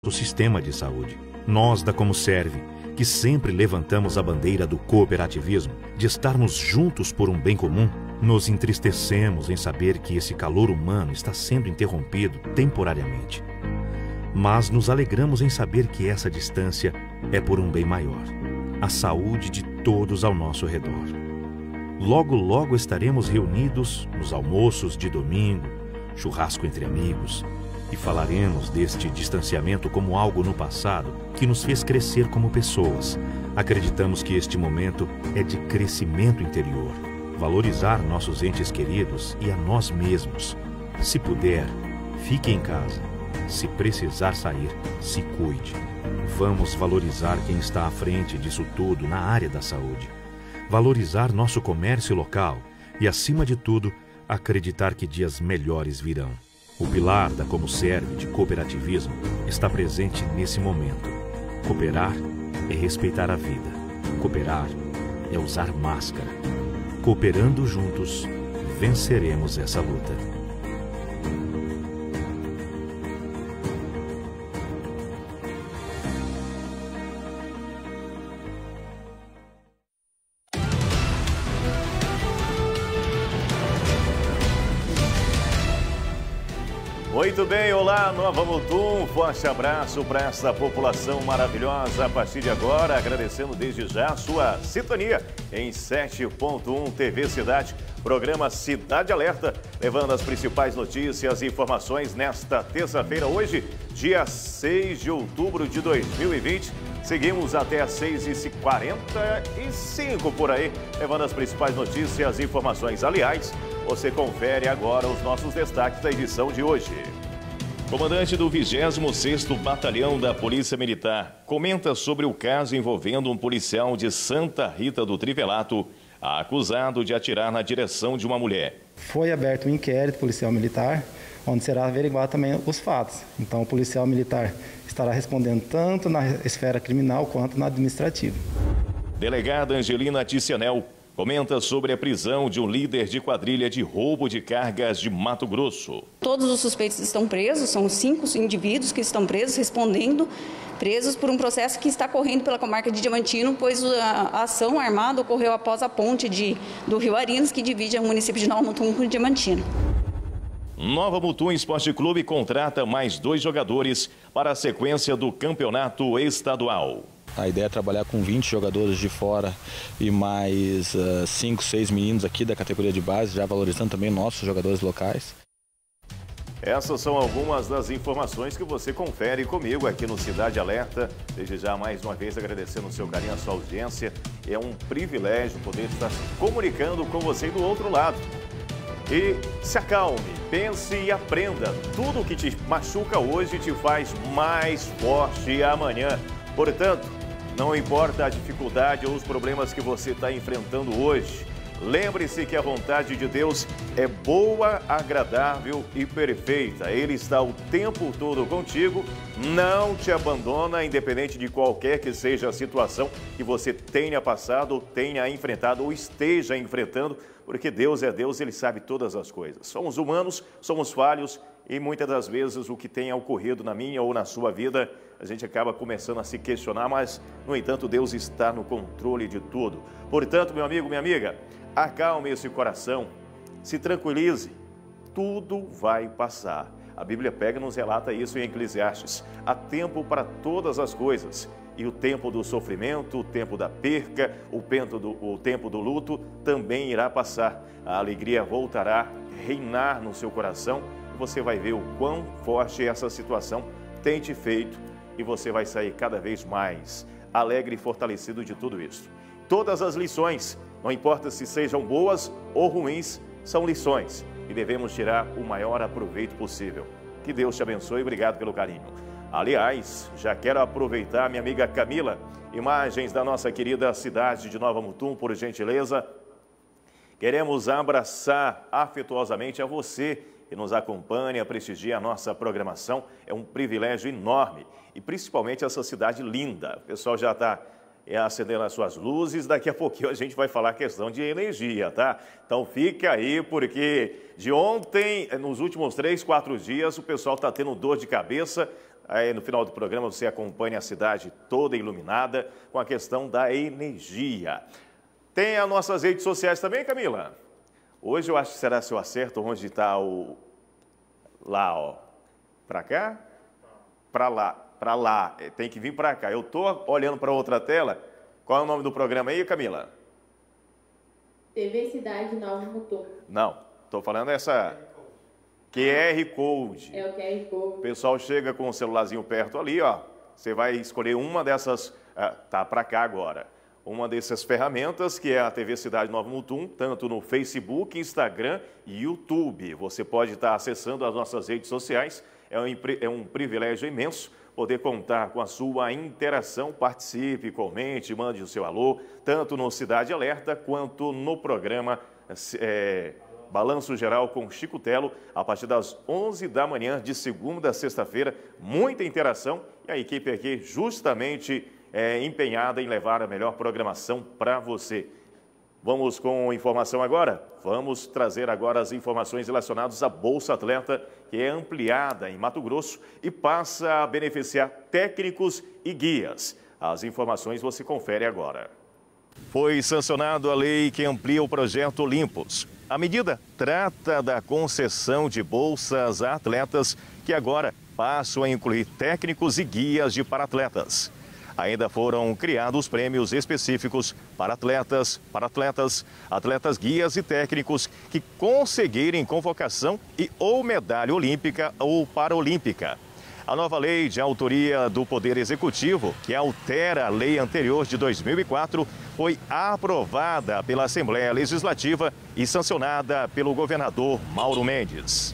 do sistema de saúde. Nós da Comuserve, que sempre levantamos a bandeira do cooperativismo, de estarmos juntos por um bem comum, nos entristecemos em saber que esse calor humano está sendo interrompido temporariamente. Mas nos alegramos em saber que essa distância é por um bem maior, a saúde de todos ao nosso redor. Logo, logo estaremos reunidos nos almoços de domingo, churrasco entre amigos, e falaremos deste distanciamento como algo no passado que nos fez crescer como pessoas. Acreditamos que este momento é de crescimento interior, valorizar nossos entes queridos e a nós mesmos. Se puder, fique em casa. Se precisar sair, se cuide. Vamos valorizar quem está à frente disso tudo na área da saúde. Valorizar nosso comércio local e, acima de tudo, acreditar que dias melhores virão. O pilar da Comuserve de cooperativismo está presente nesse momento. Cooperar é respeitar a vida. Cooperar é usar máscara. Cooperando juntos, venceremos essa luta. Muito bem, olá, Nova Mutum, um forte abraço para essa população maravilhosa a partir de agora, agradecendo desde já a sua sintonia em 7.1 TV Cidade, programa Cidade Alerta, levando as principais notícias e informações nesta terça-feira, hoje, dia 6 de outubro de 2020. Seguimos até às 6h45 por aí, levando as principais notícias e informações. Aliás, você confere agora os nossos destaques da edição de hoje. Comandante do 26º Batalhão da Polícia Militar comenta sobre o caso envolvendo um policial de Santa Rita do Trivelato, acusado de atirar na direção de uma mulher. Foi aberto um inquérito policial militar, onde será averiguado também os fatos. Então, o policial militar estará respondendo tanto na esfera criminal quanto na administrativa. Delegada Angelina Ticianel comenta sobre a prisão de um líder de quadrilha de roubo de cargas de Mato Grosso. Todos os suspeitos estão presos, são 5 indivíduos que estão presos, presos por um processo que está correndo pela comarca de Diamantino, pois a ação armada ocorreu após a ponte do Rio Arinos, que divide o município de Nova Mutum com Diamantino. Nova Mutum Esporte Clube contrata mais 2 jogadores para a sequência do campeonato estadual. A ideia é trabalhar com 20 jogadores de fora e mais 5, 6 meninos aqui da categoria de base, já valorizando também nossos jogadores locais. Essas são algumas das informações que você confere comigo aqui no Cidade Alerta. Desde já, mais uma vez, agradecendo o seu carinho, a sua audiência. É um privilégio poder estar se comunicando com você do outro lado. E se acalme, pense e aprenda. Tudo que te machuca hoje te faz mais forte amanhã. Portanto, não importa a dificuldade ou os problemas que você está enfrentando hoje, lembre-se que a vontade de Deus é boa, agradável e perfeita. Ele está o tempo todo contigo, não te abandona, independente de qualquer que seja a situação que você tenha passado, tenha enfrentado ou esteja enfrentando, porque Deus é Deus, Ele sabe todas as coisas. Somos humanos, somos falhos e muitas das vezes o que tenha ocorrido na minha ou na sua vida, a gente acaba começando a se questionar, mas, no entanto, Deus está no controle de tudo. Portanto, meu amigo, minha amiga, acalme esse coração, se tranquilize, tudo vai passar. A Bíblia pega e nos relata isso em Eclesiastes. Há tempo para todas as coisas. E o tempo do sofrimento, o tempo da perca, o tempo do luto também irá passar. A alegria voltará a reinar no seu coração e você vai ver o quão forte essa situação tem te feito e você vai sair cada vez mais alegre e fortalecido de tudo isso. Todas as lições, não importa se sejam boas ou ruins, são lições e devemos tirar o maior aproveito possível. Que Deus te abençoe e obrigado pelo carinho. Aliás, já quero aproveitar, minha amiga Camila, imagens da nossa querida cidade de Nova Mutum, por gentileza. Queremos abraçar afetuosamente a você que nos acompanha, prestigia a nossa programação. É um privilégio enorme e principalmente essa cidade linda. O pessoal já está acendendo as suas luzes, daqui a pouquinho a gente vai falar questão de energia, tá? Então fica aí, porque de ontem, nos últimos 3, 4 dias, o pessoal está tendo dor de cabeça aí no final do programa você acompanha a cidade toda iluminada com a questão da energia. Tem as nossas redes sociais também, Camila? Hoje eu acho que será se eu acerto onde está o... Lá, ó. Para cá? Para lá. Para lá. Tem que vir para cá. Eu estou olhando para outra tela. Qual é o nome do programa aí, Camila? TV Cidade Nova Mutum. Não. Estou falando essa... QR Code. É o QR Code. O pessoal chega com o celularzinho perto ali, ó. Você vai escolher uma dessas... tá para cá agora. Uma dessas ferramentas, que é a TV Cidade Nova Mutum, tanto no Facebook, Instagram e YouTube. Você pode estar acessando as nossas redes sociais. É um privilégio imenso poder contar com a sua interação. Participe, comente, mande o seu alô, tanto no Cidade Alerta quanto no programa Balanço Geral com Chico Telo, a partir das 11 da manhã, de segunda a sexta-feira. Muita interação e a equipe aqui justamente empenhada em levar a melhor programação para você. Vamos com informação agora? Vamos trazer agora as informações relacionadas à Bolsa Atleta, que é ampliada em Mato Grosso e passa a beneficiar técnicos e guias. As informações você confere agora. Foi sancionada a lei que amplia o projeto Olympus. A medida trata da concessão de bolsas a atletas que agora passam a incluir técnicos e guias de paratletas. Ainda foram criados prêmios específicos para atletas, atletas guias e técnicos que conseguirem convocação ou medalha olímpica ou paralímpica. A nova lei de autoria do Poder Executivo, que altera a lei anterior de 2004, foi aprovada pela Assembleia Legislativa e sancionada pelo governador Mauro Mendes.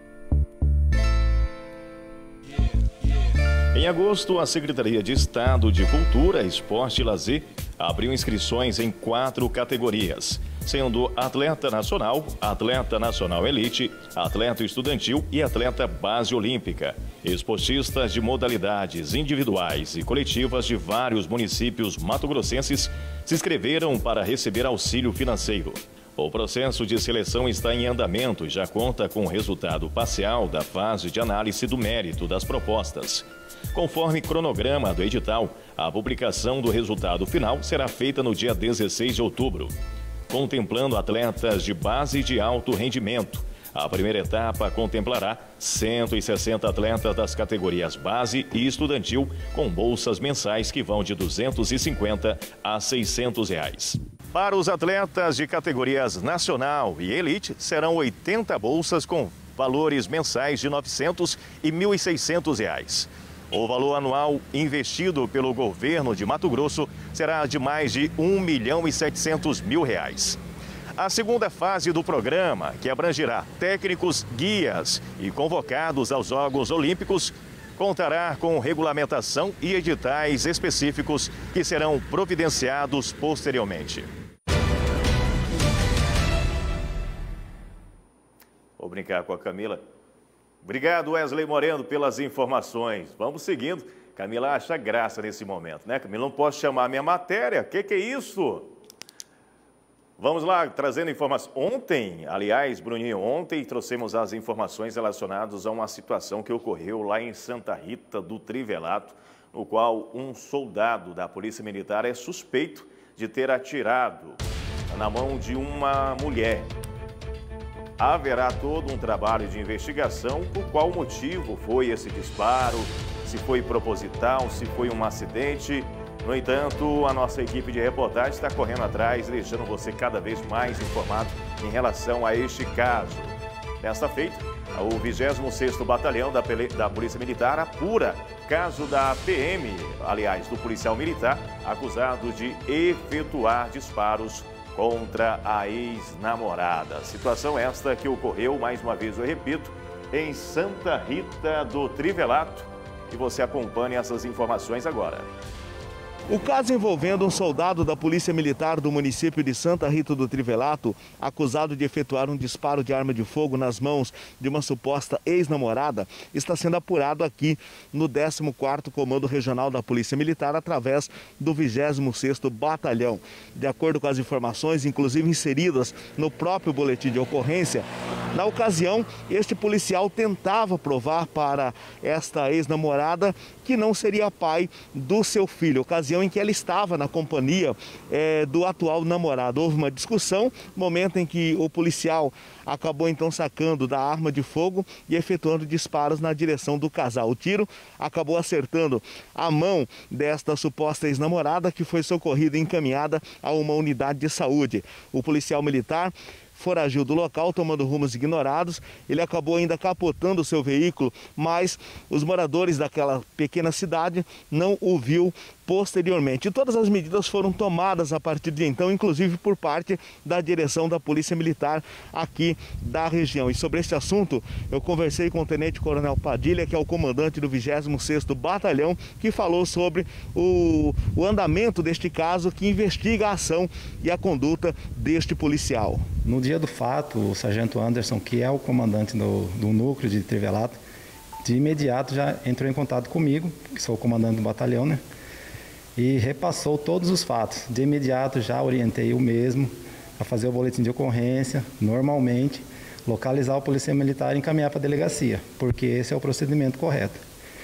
Em agosto, a Secretaria de Estado de Cultura, Esporte e Lazer abriu inscrições em 4 categorias, sendo Atleta Nacional Elite, Atleta Estudantil e Atleta Base Olímpica. Esportistas de modalidades individuais e coletivas de vários municípios mato-grossenses se inscreveram para receber auxílio financeiro. O processo de seleção está em andamento e já conta com o resultado parcial da fase de análise do mérito das propostas. Conforme cronograma do edital, a publicação do resultado final será feita no dia 16 de outubro. Contemplando atletas de base e de alto rendimento, a primeira etapa contemplará 160 atletas das categorias base e estudantil, com bolsas mensais que vão de R$ 250 a R$ 600. Para os atletas de categorias nacional e elite, serão 80 bolsas com valores mensais de R$ 900 e R$ 1.600. O valor anual investido pelo governo de Mato Grosso será de mais de R$ 1.700.000. A segunda fase do programa, que abrangerá técnicos, guias e convocados aos Jogos Olímpicos, contará com regulamentação e editais específicos que serão providenciados posteriormente. Vou brincar com a Camila. Obrigado, Wesley Moreno, pelas informações. Vamos seguindo. Camila acha graça nesse momento, né? Camila, não posso chamar a minha matéria. O que é isso? Vamos lá, trazendo informações. Ontem, aliás, Bruninho, ontem trouxemos as informações relacionadas a uma situação que ocorreu lá em Santa Rita do Trivelato, no qual um soldado da Polícia Militar é suspeito de ter atirado na mão de uma mulher. Haverá todo um trabalho de investigação por qual motivo foi esse disparo, se foi proposital, se foi um acidente. No entanto, a nossa equipe de reportagem está correndo atrás, deixando você cada vez mais informado em relação a este caso. Nesta feita, o 26º Batalhão da Polícia Militar apura caso da PM, aliás, do policial militar, acusado de efetuar disparos contra a ex-namorada. Situação esta que ocorreu, mais uma vez eu repito, em Santa Rita do Trivelato. E você acompanha essas informações agora. O caso envolvendo um soldado da Polícia Militar do município de Santa Rita do Trivelato, acusado de efetuar um disparo de arma de fogo nas mãos de uma suposta ex-namorada, está sendo apurado aqui no 14º Comando Regional da Polícia Militar através do 26º Batalhão. De acordo com as informações, inclusive inseridas no próprio boletim de ocorrência, Na ocasião, este policial tentava provar para esta ex-namorada que não seria pai do seu filho, ocasião em que ela estava na companhia do atual namorado. Houve uma discussão, momento em que o policial acabou então sacando da arma de fogo e efetuando disparos na direção do casal. O tiro acabou acertando a mão desta suposta ex-namorada, que foi socorrida e encaminhada a uma unidade de saúde. O policial militar foragiu do local, tomando rumos ignorados. Ele acabou ainda capotando o seu veículo, mas os moradores daquela pequena cidade não o viu posteriormente. E todas as medidas foram tomadas a partir de então, inclusive por parte da direção da Polícia Militar aqui da região. E sobre este assunto, eu conversei com o Tenente Coronel Padilha, que é o comandante do 26º Batalhão, que falou sobre o andamento deste caso, que investiga a ação e a conduta deste policial. No dia do fato, o sargento Anderson, que é o comandante do núcleo de Trivelato, de imediato já entrou em contato comigo, que sou o comandante do batalhão, né? E repassou todos os fatos. De imediato já orientei o mesmo a fazer o boletim de ocorrência, normalmente, localizar o policial militar e encaminhar para a delegacia, porque esse é o procedimento correto.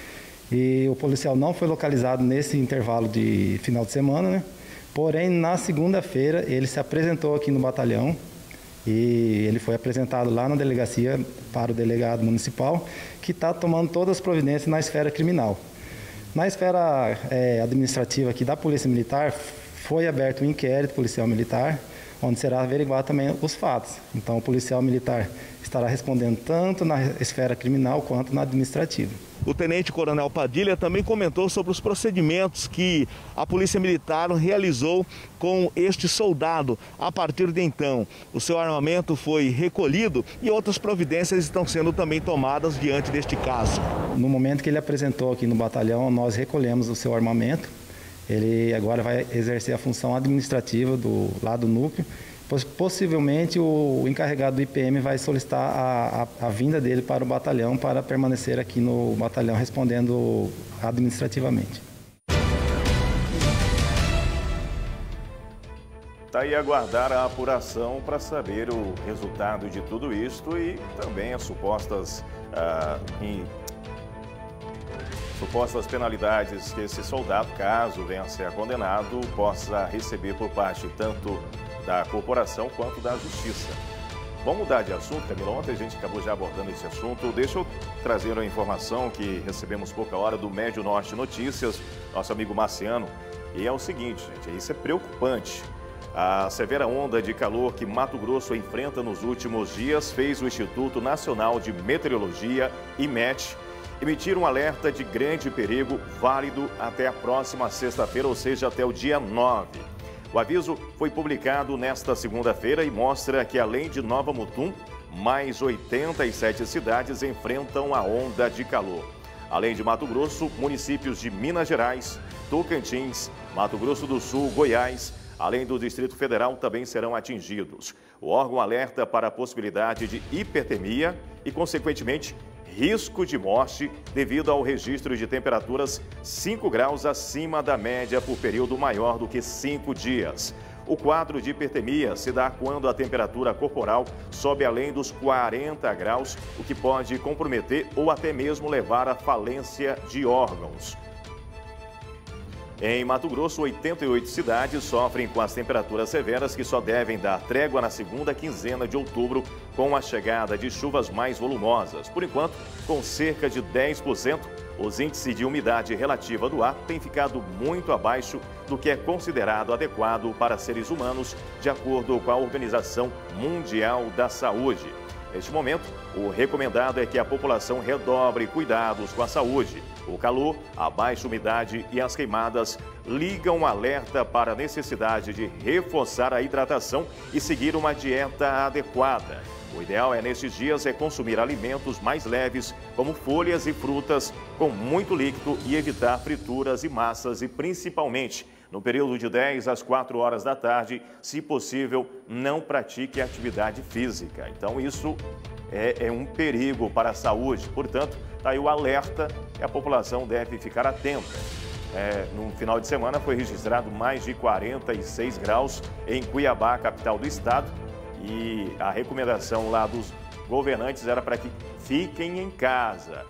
E o policial não foi localizado nesse intervalo de final de semana, né? Porém, na segunda-feira, ele se apresentou aqui no batalhão e ele foi apresentado lá na delegacia para o delegado municipal, que está tomando todas as providências na esfera criminal. Na esfera administrativa aqui da Polícia Militar, foi aberto um inquérito policial militar, onde será averiguado também os fatos. Então, o policial militar estará respondendo tanto na esfera criminal quanto na administrativa. O Tenente Coronel Padilha também comentou sobre os procedimentos que a Polícia Militar realizou com este soldado. A partir de então, o seu armamento foi recolhido e outras providências estão sendo também tomadas diante deste caso. No momento que ele apresentou aqui no batalhão, nós recolhemos o seu armamento. Ele agora vai exercer a função administrativa lá do núcleo. Possivelmente o encarregado do IPM vai solicitar a vinda dele para o batalhão para permanecer aqui no batalhão respondendo administrativamente. Está aí aguardar a apuração para saber o resultado de tudo isto e também as supostas penalidades que esse soldado, caso venha a ser condenado, possa receber por parte tanto da corporação quanto da justiça. Vamos mudar de assunto, Camila. Ontem a gente acabou já abordando esse assunto. Deixa eu trazer uma informação que recebemos pouca hora do Médio Norte Notícias, nosso amigo Marciano. E é o seguinte, gente, isso é preocupante. A severa onda de calor que Mato Grosso enfrenta nos últimos dias fez o Instituto Nacional de Meteorologia, IMET, emitir um alerta de grande perigo válido até a próxima sexta-feira, ou seja, até o dia 9. O aviso foi publicado nesta segunda-feira e mostra que, além de Nova Mutum, mais 87 cidades enfrentam a onda de calor. Além de Mato Grosso, municípios de Minas Gerais, Tocantins, Mato Grosso do Sul, Goiás, além do Distrito Federal, também serão atingidos. O órgão alerta para a possibilidade de hipertermia e, consequentemente, risco de morte devido ao registro de temperaturas 5 graus acima da média por período maior do que 5 dias. O quadro de hipertermia se dá quando a temperatura corporal sobe além dos 40 graus, o que pode comprometer ou até mesmo levar à falência de órgãos. Em Mato Grosso, 88 cidades sofrem com as temperaturas severas que só devem dar trégua na segunda quinzena de outubro com a chegada de chuvas mais volumosas. Por enquanto, com cerca de 10%, os índices de umidade relativa do ar têm ficado muito abaixo do que é considerado adequado para seres humanos, de acordo com a Organização Mundial da Saúde. Neste momento, o recomendado é que a população redobre cuidados com a saúde. O calor, a baixa umidade e as queimadas ligam um alerta para a necessidade de reforçar a hidratação e seguir uma dieta adequada. O ideal nesses dias, consumir alimentos mais leves, como folhas e frutas, com muito líquido e evitar frituras e massas e, principalmente, no período de 10 às 4 horas da tarde, se possível, não pratique atividade física. Então, isso é um perigo para a saúde. Portanto, está aí o alerta e a população deve ficar atenta. No final de semana foi registrado mais de 46 graus em Cuiabá, capital do estado. E a recomendação lá dos governantes era para que fiquem em casa.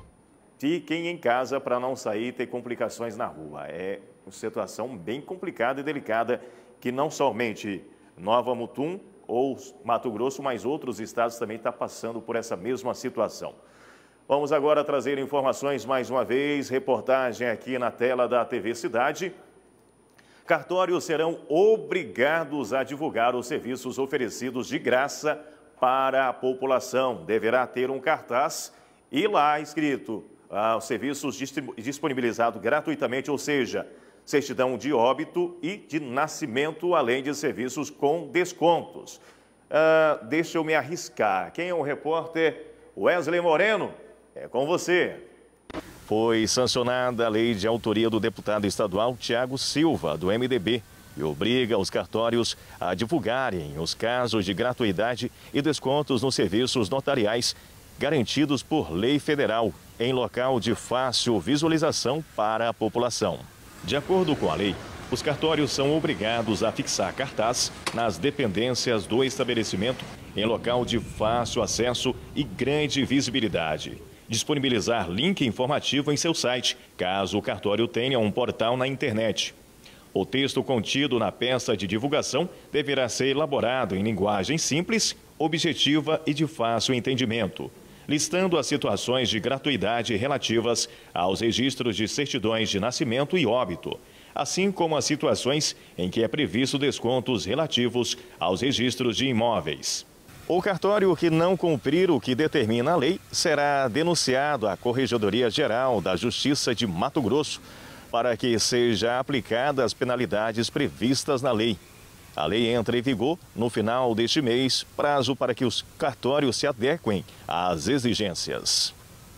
Fiquem em casa para não sair e ter complicações na rua. É uma situação bem complicada e delicada que não somente Nova Mutum ou Mato Grosso, mas outros estados também estão passando por essa mesma situação. Vamos agora trazer informações mais uma vez, reportagem aqui na tela da TV Cidade. Cartórios serão obrigados a divulgar os serviços oferecidos de graça para a população. Deverá ter um cartaz e lá escrito os serviços disponibilizados gratuitamente, ou seja, certidão de óbito e de nascimento, além de serviços com descontos. Deixa eu me arriscar. Quem é o repórter? Wesley Moreno, é com você. Foi sancionada a lei de autoria do deputado estadual Tiago Silva, do MDB, e obriga os cartórios a divulgarem os casos de gratuidade e descontos nos serviços notariais garantidos por lei federal, em local de fácil visualização para a população. De acordo com a lei, os cartórios são obrigados a fixar cartaz nas dependências do estabelecimento em local de fácil acesso e grande visibilidade. Disponibilizar link informativo em seu site, caso o cartório tenha um portal na internet. O texto contido na peça de divulgação deverá ser elaborado em linguagem simples, objetiva e de fácil entendimento, listando as situações de gratuidade relativas aos registros de certidões de nascimento e óbito, assim como as situações em que é previsto descontos relativos aos registros de imóveis. O cartório que não cumprir o que determina a lei será denunciado à Corregedoria Geral da Justiça de Mato Grosso para que sejam aplicadas as penalidades previstas na lei. A lei entra em vigor no final deste mês, prazo para que os cartórios se adequem às exigências.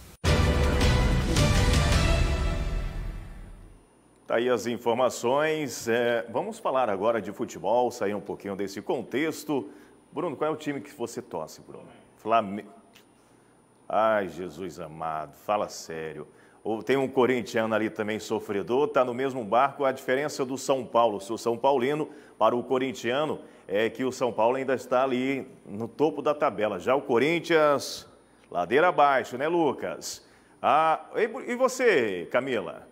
Tá aí as informações. Vamos falar agora de futebol, sair um pouquinho desse contexto. Bruno, qual é o time que você torce, Bruno? Flamengo. Ai, Jesus amado, fala sério. Tem um corintiano ali também sofredor, está no mesmo barco. A diferença do São Paulo, sou São Paulino, para o corintiano, é que o São Paulo ainda está ali no topo da tabela. Já o Corinthians, ladeira abaixo, né, Lucas? E você, Camila?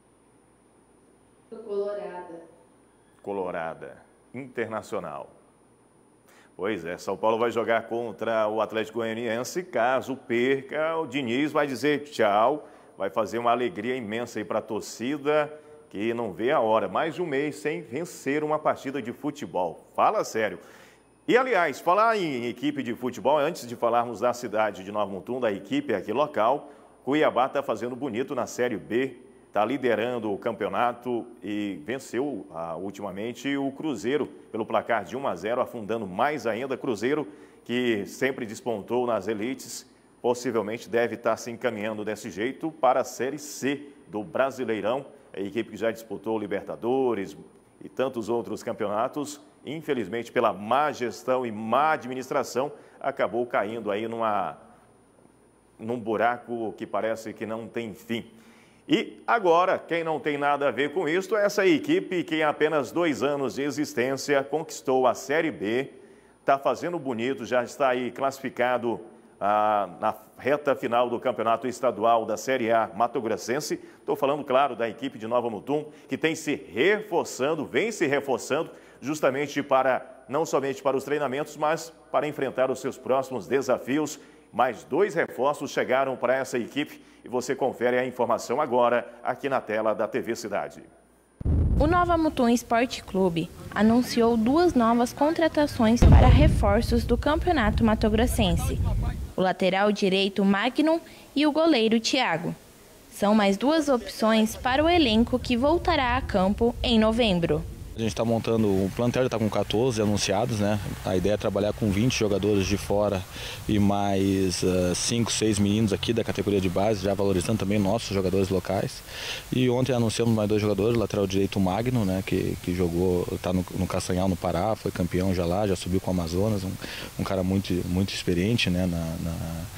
Colorada. Colorada, Internacional. Pois é, São Paulo vai jogar contra o Atlético Goianiense. Caso perca, o Diniz vai dizer tchau, vai fazer uma alegria imensa aí para a torcida, que não vê a hora. Mais de um mês sem vencer uma partida de futebol. Fala sério. E, aliás, falar em equipe de futebol, antes de falarmos da cidade de Nova Mutum, da equipe aqui local, Cuiabá está fazendo bonito na Série B, está liderando o campeonato e venceu ultimamente o Cruzeiro pelo placar de 1-0, afundando mais ainda. Cruzeiro, que sempre despontou nas elites, possivelmente deve estar se encaminhando desse jeito para a Série C do Brasileirão. A equipe que já disputou o Libertadores e tantos outros campeonatos, infelizmente pela má gestão e má administração, acabou caindo aí num buraco que parece que não tem fim. E agora, quem não tem nada a ver com isso é essa equipe que em apenas 2 anos de existência conquistou a Série B, está fazendo bonito, já está aí classificado na reta final do campeonato estadual da Série A Mato Grossense. Estou falando, claro, da equipe de Nova Mutum, que tem se reforçando, vem se reforçando, justamente não somente para os treinamentos, mas para enfrentar os seus próximos desafios. Mais 2 reforços chegaram para essa equipe e você confere a informação agora aqui na tela da TV Cidade. O Nova Mutum Esporte Clube anunciou 2 novas contratações para reforços do Campeonato Mato Grossense. O lateral direito Magnum e o goleiro Thiago. São mais 2 opções para o elenco que voltará a campo em novembro. A gente está montando, o plantel já está com 14 anunciados, né? A ideia é trabalhar com 20 jogadores de fora e mais 5, 6 meninos aqui da categoria de base, já valorizando também nossos jogadores locais. E ontem anunciamos mais 2 jogadores, o lateral direito Magno, né? Que jogou, está no Castanhal, no Pará, foi campeão já lá, já subiu com o Amazonas, um cara muito experiente, né?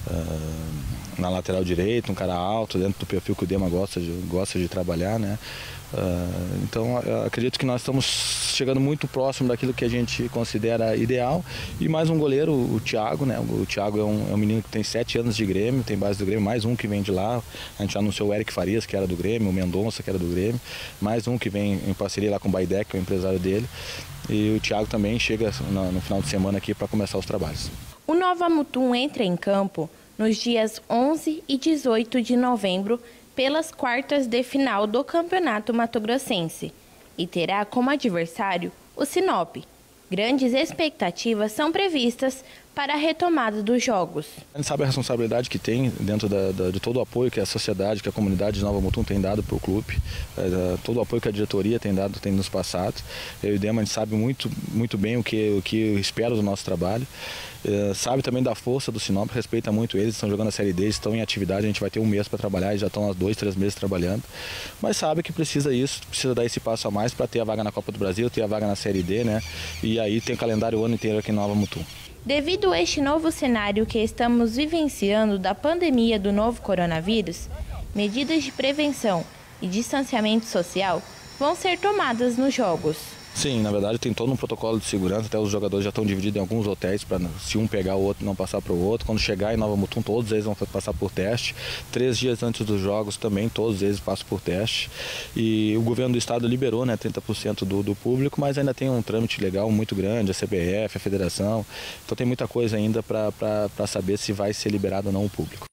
na lateral direita, um cara alto, dentro do perfil que o Dema gosta de trabalhar, né? Então, acredito que nós estamos chegando muito próximo daquilo que a gente considera ideal. E mais um goleiro, o Thiago, né? O Thiago é um menino que tem 7 anos de Grêmio, tem base do Grêmio, mais um que vem de lá. A gente já anunciou o Eric Farias, que era do Grêmio, o Mendonça, que era do Grêmio, mais um que vem em parceria lá com o Baidec, que é o empresário dele. E o Thiago também chega no final de semana aqui para começar os trabalhos. O Nova Mutum entra em campo nos dias 11 e 18 de novembro pelas quartas de final do Campeonato Mato-Grossense e terá como adversário o Sinop. Grandes expectativas são previstas para a retomada dos jogos. A gente sabe a responsabilidade que tem dentro de todo o apoio que a sociedade, que a comunidade de Nova Mutum tem dado para o clube, todo o apoio que a diretoria tem nos passado. Eu e o Dema, a gente sabe muito bem o que espera do nosso trabalho. Sabe também da força do Sinop, respeita muito eles, estão jogando a Série D, estão em atividade, a gente vai ter um mês para trabalhar, eles já estão há 2, 3 meses trabalhando, mas sabe que precisa dar esse passo a mais para ter a vaga na Copa do Brasil, ter a vaga na Série D, né? E aí tem calendário o ano inteiro aqui em Nova Mutum. Devido a este novo cenário que estamos vivenciando da pandemia do novo coronavírus, medidas de prevenção e distanciamento social vão ser tomadas nos jogos. Sim, na verdade tem todo um protocolo de segurança, até os jogadores já estão divididos em alguns hotéis para se um pegar o outro não passar para o outro. Quando chegar em Nova Mutum, todos eles vão passar por teste. 3 dias antes dos jogos também, todos eles passam por teste. E o governo do estado liberou, né, 30% do público, mas ainda tem um trâmite legal muito grande, a CBF, a federação. Então tem muita coisa ainda para saber se vai ser liberado ou não o público.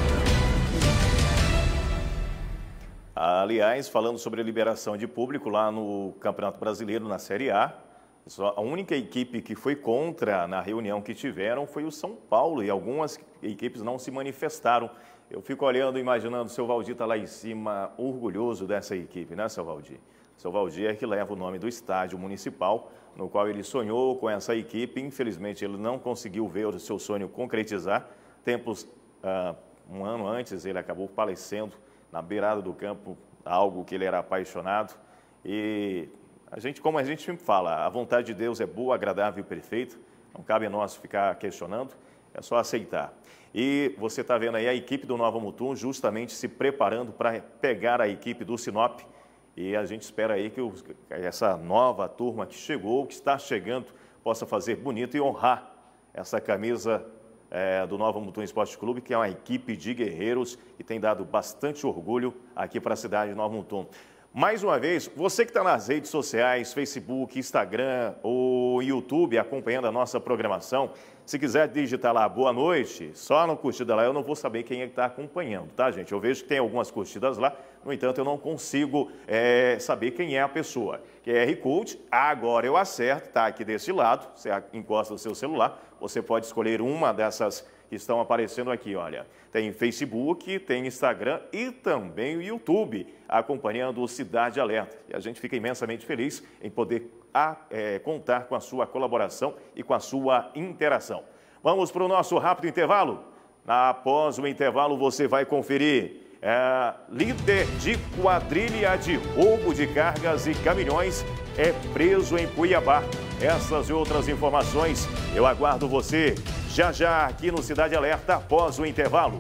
Aliás, falando sobre a liberação de público lá no Campeonato Brasileiro, na Série A, a única equipe que foi contra na reunião que tiveram foi o São Paulo e algumas equipes não se manifestaram. Eu fico olhando, imaginando o seu Valdir está lá em cima, orgulhoso dessa equipe, né, seu Valdir? Seu Valdir é que leva o nome do estádio municipal, no qual ele sonhou com essa equipe. Infelizmente, ele não conseguiu ver o seu sonho concretizar. Um ano antes, ele acabou falecendo na beirada do campo, algo que ele era apaixonado. E como a gente sempre fala, a vontade de Deus é boa, agradável e perfeita. Não cabe a nós ficar questionando, é só aceitar. E você está vendo aí a equipe do Nova Mutum justamente se preparando para pegar a equipe do Sinop. E a gente espera aí que essa nova turma que chegou, que está chegando, possa fazer bonito e honrar essa camisa do Nova Mutum Esporte Clube, que é uma equipe de guerreiros e tem dado bastante orgulho aqui para a cidade de Nova Mutum. Mais uma vez, você que está nas redes sociais, Facebook, Instagram ou YouTube, acompanhando a nossa programação, se quiser digitar lá boa noite, só no curtida lá, eu não vou saber quem é que está acompanhando, tá, gente? Eu vejo que tem algumas curtidas lá, no entanto, eu não consigo saber quem é a pessoa. QR Code, agora eu acerto, tá aqui desse lado, você encosta o seu celular, você pode escolher uma dessas que estão aparecendo aqui, olha. Tem Facebook, tem Instagram e também o YouTube, acompanhando o Cidade Alerta. E a gente fica imensamente feliz em poder contar com a sua colaboração e com a sua interação. Vamos para o nosso rápido intervalo? Após o intervalo, você vai conferir líder de quadrilha de roubo de cargas e caminhões é preso em Cuiabá. Essas e outras informações, eu aguardo você já aqui no Cidade Alerta após o intervalo.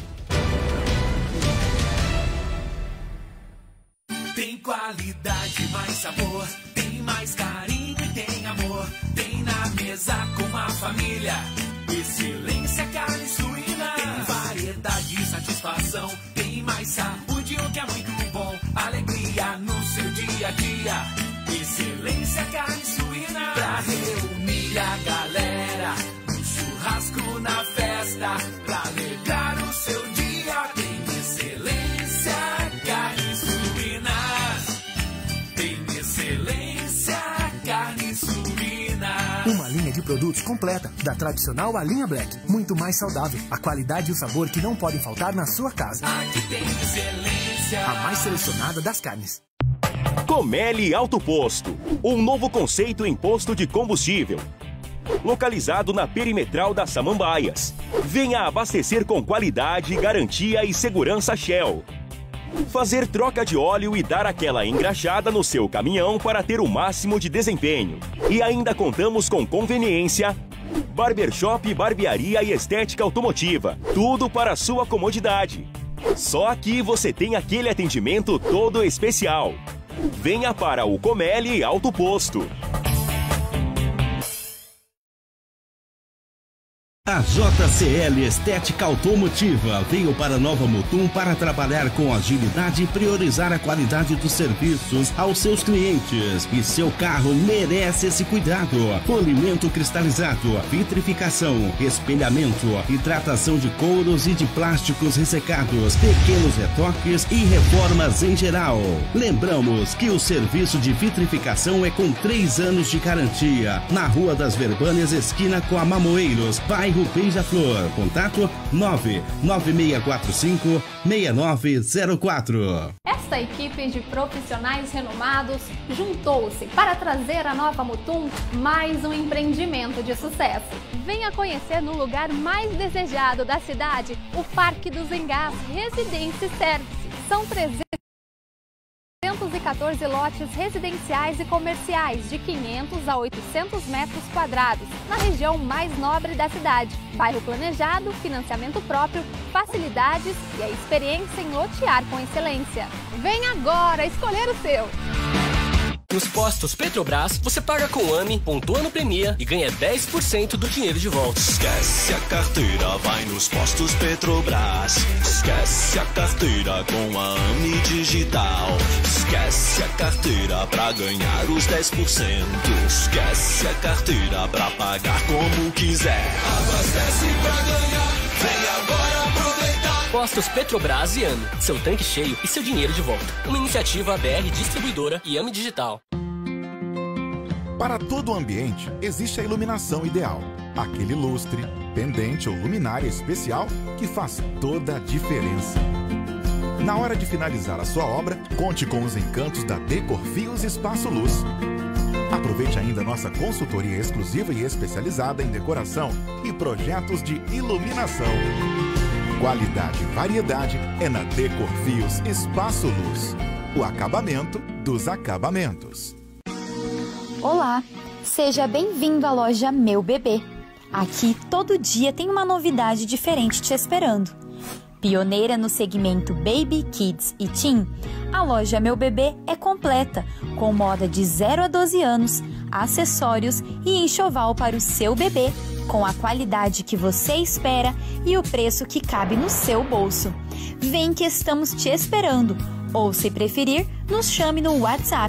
Tem qualidade, mais sabor, tem mais carinho e tem amor. Tem na mesa com a família, excelência carne suína. Tem variedade e satisfação, tem mais saúde, o que é muito bom. Alegria no seu dia a dia. Excelência carne suína, pra reunir a galera, no churrasco, na festa, pra alegrar o seu dia. Tem excelência carne suína, tem excelência carne suína. Uma linha de produtos completa, da tradicional à linha Black, muito mais saudável, a qualidade e o sabor que não podem faltar na sua casa. Aqui tem excelência, a mais selecionada das carnes. Comelli Alto Posto, um novo conceito em posto de combustível. Localizado na perimetral das Samambaias. Venha abastecer com qualidade, garantia e segurança Shell. Fazer troca de óleo e dar aquela engraxada no seu caminhão para ter o máximo de desempenho. E ainda contamos com conveniência, Barbershop, barbearia e estética automotiva. Tudo para a sua comodidade. Só aqui você tem aquele atendimento todo especial. Venha para o Comelli Alto Posto. A JCL Estética Automotiva veio para Nova Mutum para trabalhar com agilidade e priorizar a qualidade dos serviços aos seus clientes. E seu carro merece esse cuidado. Polimento cristalizado, vitrificação, espelhamento, hidratação de couros e de plásticos ressecados, pequenos retoques e reformas em geral. Lembramos que o serviço de vitrificação é com 3 anos de garantia. Na Rua das Verbâneas, esquina com a Mamoeiros, bairro Beija-Flor. Contato 99645-6904. Esta equipe de profissionais renomados juntou-se para trazer à Nova Mutum mais um empreendimento de sucesso. Venha conhecer no lugar mais desejado da cidade, o Parque dos Engás Residência Service. São 314 lotes residenciais e comerciais de 500 a 800 metros quadrados, na região mais nobre da cidade. Bairro planejado, financiamento próprio, facilidades e a experiência em lotear com excelência. Vem agora escolher o seu! Nos postos Petrobras, você paga com AME, pontua no Premier e ganha 10% do dinheiro de volta. Esquece a carteira, vai nos postos Petrobras. Esquece a carteira com a AME Digital. Esquece a carteira pra ganhar os 10%. Esquece a carteira pra pagar como quiser. Abastece pra ganhar, vem agora aproveitar. Postos Petrobras e AME, seu tanque cheio e seu dinheiro de volta. Uma iniciativa ABR Distribuidora e AME Digital. Para todo o ambiente, existe a iluminação ideal. Aquele lustre, pendente ou luminária especial que faz toda a diferença. Na hora de finalizar a sua obra, conte com os encantos da Decorfios Espaço Luz. Aproveite ainda nossa consultoria exclusiva e especializada em decoração e projetos de iluminação. Qualidade e variedade é na Decorfios Espaço Luz. O acabamento dos acabamentos. Olá, seja bem-vindo à loja Meu Bebê. Aqui todo dia tem uma novidade diferente te esperando. Pioneira no segmento Baby, Kids e Teen, a loja Meu Bebê é completa, com moda de 0 a 12 anos, acessórios e enxoval para o seu bebê, com a qualidade que você espera e o preço que cabe no seu bolso. Vem que estamos te esperando, ou se preferir, nos chame no WhatsApp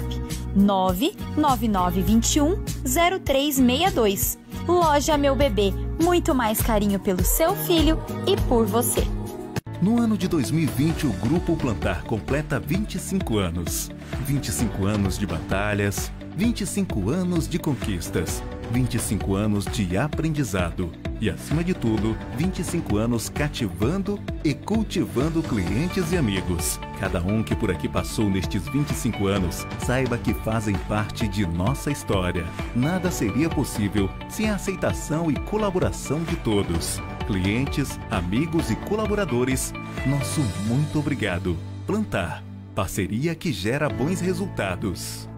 99921-0362. Loja Meu Bebê, muito mais carinho pelo seu filho e por você. No ano de 2020, o Grupo Plantar completa 25 anos. 25 anos de batalhas, 25 anos de conquistas, 25 anos de aprendizado e, acima de tudo, 25 anos cativando e cultivando clientes e amigos. Cada um que por aqui passou nestes 25 anos, saiba que fazem parte de nossa história. Nada seria possível sem a aceitação e colaboração de todos. Clientes, amigos e colaboradores, nosso muito obrigado. Plantar, parceria que gera bons resultados.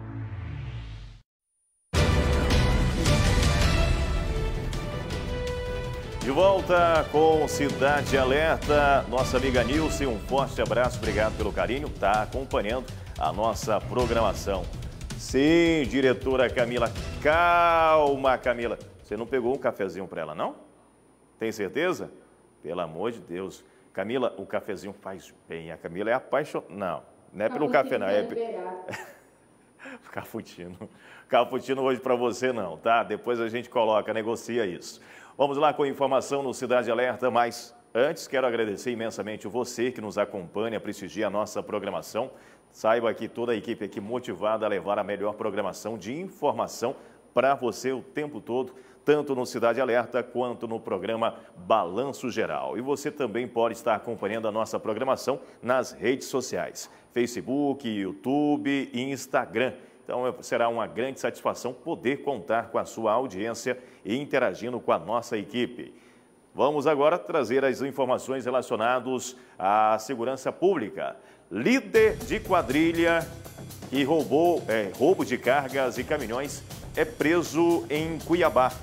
De volta com Cidade Alerta, nossa amiga Nilce, um forte abraço, obrigado pelo carinho, está acompanhando a nossa programação. Sim, diretora Camila, calma Camila, você não pegou um cafezinho para ela, não? Tem certeza? Pelo amor de Deus. Camila, o cafezinho faz bem, a Camila é apaixonada, não é pelo café não, é... Cafutino. Cafutino hoje para você não, tá? Depois a gente coloca, negocia isso. Vamos lá com informação no Cidade Alerta, mas antes quero agradecer imensamente você que nos acompanha, prestigia a nossa programação. Saiba que toda a equipe aqui motivada a levar a melhor programação de informação para você o tempo todo, tanto no Cidade Alerta quanto no programa Balanço Geral. E você também pode estar acompanhando a nossa programação nas redes sociais, Facebook, YouTube e Instagram. Então, será uma grande satisfação poder contar com a sua audiência e interagindo com a nossa equipe. Vamos agora trazer as informações relacionadas à segurança pública. Líder de quadrilha que roubo de cargas e caminhões é preso em Cuiabá.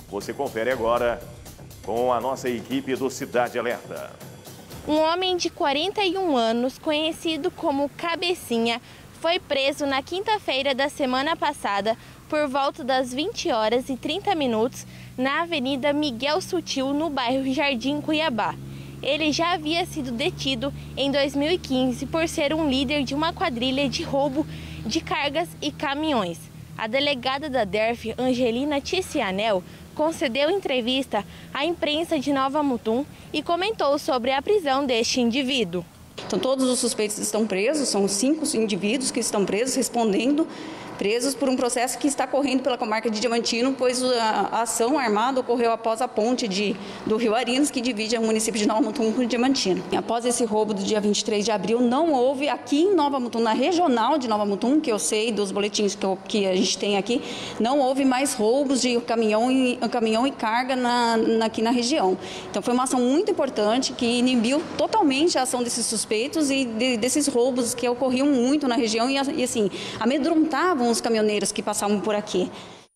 Você confere agora com a nossa equipe do Cidade Alerta. Um homem de 41 anos, conhecido como Cabecinha, foi preso na quinta-feira da semana passada por volta das 20h30 na Avenida Miguel Sutil, no bairro Jardim Cuiabá. Ele já havia sido detido em 2015 por ser um líder de uma quadrilha de roubo de cargas e caminhões. A delegada da DERF, Angelina Ticianel, concedeu entrevista à imprensa de Nova Mutum e comentou sobre a prisão deste indivíduo. Então, todos os suspeitos estão presos, são 5 indivíduos que estão presos por um processo que está correndo pela comarca de Diamantino, pois a ação armada ocorreu após a ponte do Rio Arinos, que divide o município de Nova Mutum com Diamantino. Após esse roubo do dia 23 de abril, não houve aqui em Nova Mutum, na regional de Nova Mutum, que eu sei dos boletins que a gente tem aqui, não houve mais roubos de caminhão e carga aqui na região. Então foi uma ação muito importante que inibiu totalmente a ação desses suspeitos e desses roubos que ocorriam muito na região e assim, amedrontavam os caminhoneiros que passavam por aqui.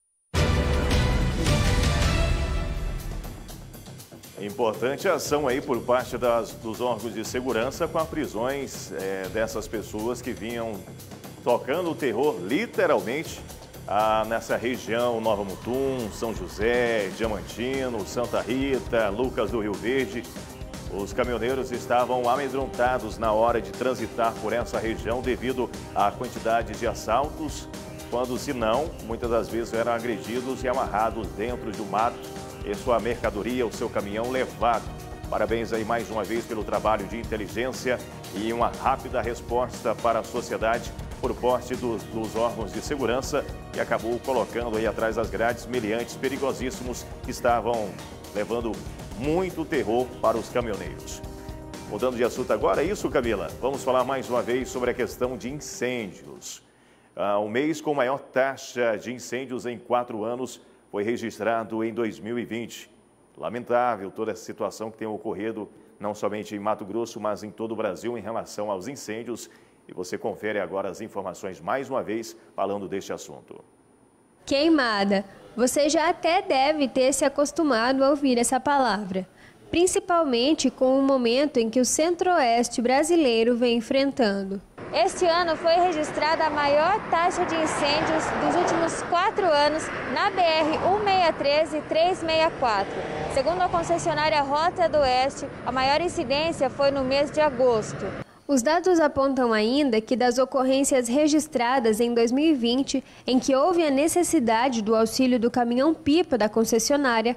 Importante a ação aí por parte dos órgãos de segurança com as prisões dessas pessoas que vinham tocando o terror, literalmente, nessa região, Nova Mutum, São José, Diamantino, Santa Rita, Lucas do Rio Verde. Os caminhoneiros estavam amedrontados na hora de transitar por essa região devido à quantidade de assaltos, quando, se não, muitas das vezes eram agredidos e amarrados dentro de um mato e sua mercadoria, o seu caminhão levado. Parabéns aí mais uma vez pelo trabalho de inteligência e uma rápida resposta para a sociedade por parte dos órgãos de segurança, que acabou colocando aí atrás das grades meliantes perigosíssimos que estavam levando muito terror para os caminhoneiros. Mudando de assunto agora, é isso, Camila? Vamos falar mais uma vez sobre a questão de incêndios. O mês com maior taxa de incêndios em 4 anos foi registrado em 2020. Lamentável toda essa situação que tem ocorrido, não somente em Mato Grosso, mas em todo o Brasil em relação aos incêndios. E você confere agora as informações mais uma vez falando deste assunto. Queimada. Você já até deve ter se acostumado a ouvir essa palavra, principalmente com o momento em que o centro-oeste brasileiro vem enfrentando. Este ano foi registrada a maior taxa de incêndios dos últimos 4 anos na BR-163 e 364. Segundo a concessionária Rota do Oeste, a maior incidência foi no mês de agosto. Os dados apontam ainda que das ocorrências registradas em 2020, em que houve a necessidade do auxílio do caminhão-pipa da concessionária,